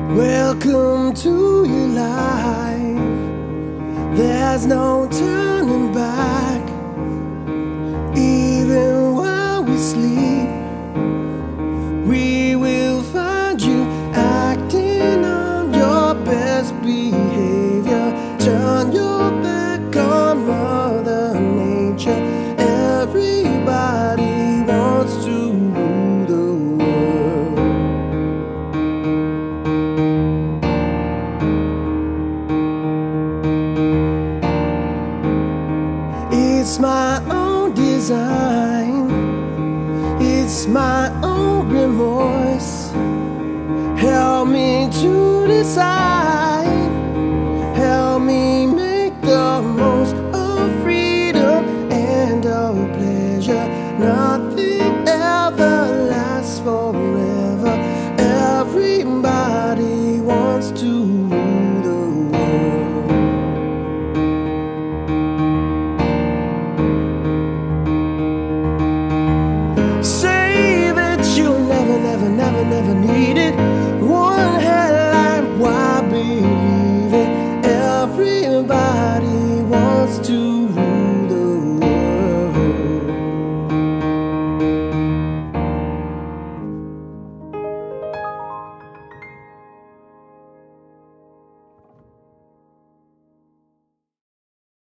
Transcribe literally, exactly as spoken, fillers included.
Welcome to your life. There's no turning back. Even while we sleep, we will find you acting on your best behavior. Turn your back on Mother Nature. Everybody wants to rule the world. It's my own design, it's my own remorse. Help me to decide.